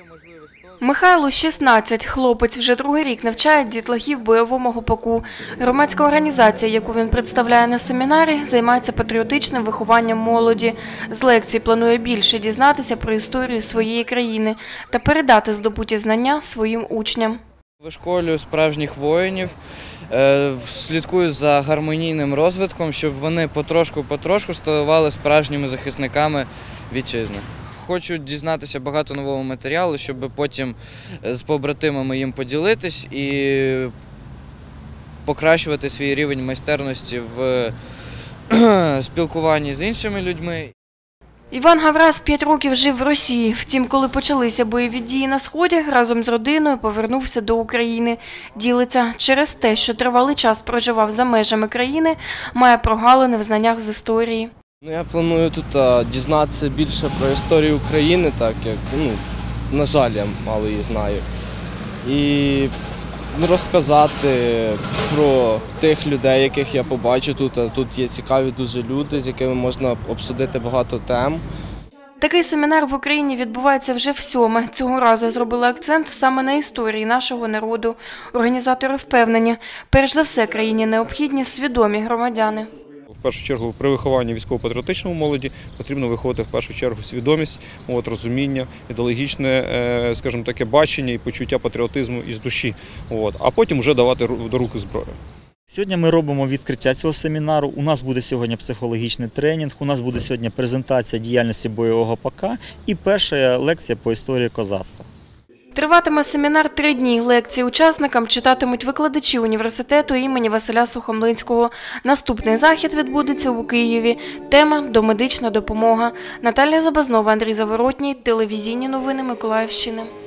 Михайлу 16. Хлопець вже другий рік навчає дітлахів бойовому гопаку. Громадська організація, яку він представляє на семінарі, займається патріотичним вихованням молоді. З лекцій планує більше дізнатися про історію своєї країни та передати здобуті знання своїм учням. Вишколюю справжніх воїнів, слідкую за гармонійним розвитком, щоб вони потрошку ставали справжніми захисниками вітчизни. Хочу дізнатися багато нового матеріалу, щоб потім з побратимами їм поділитись і покращувати свій рівень майстерності в спілкуванні з іншими людьми. Іван Гаврас 5 років жив в Росії. Втім, коли почалися бойові дії на Сході, разом з родиною повернувся до України. Ділиться, через те, що тривалий час проживав за межами країни, має прогалини в знаннях з історії. Я планую тут дізнатися більше про історію України, так як, на жаль, я мало її знаю. І розказати про тих людей, яких я побачу тут. Тут є цікаві дуже люди, з якими можна обсудити багато тем. Такий семінар в Україні відбувається вже всьоме. Цього разу зробили акцент саме на історії нашого народу. Організатори впевнені, перш за все країні необхідні свідомі громадяни. В першу чергу при вихованні військово-патріотичному молоді потрібно виховати в першу чергу свідомість, розуміння, ідеологічне, скажімо, таке бачення і почуття патріотизму із душі, а потім вже давати до руки зброю. Сьогодні ми робимо відкриття цього семінару, у нас буде сьогодні психологічний тренінг, у нас буде сьогодні презентація діяльності бойового гопака і перша лекція по історії козацтва. Триватиме семінар 3 дні. Лекції учасникам читатимуть викладачі університету імені Василя Сухомлинського. Наступний захід відбудеться у Києві. Тема – домедична допомога. Наталія Забазнова, Андрій Заворотній. Телевізійні новини Миколаївщини.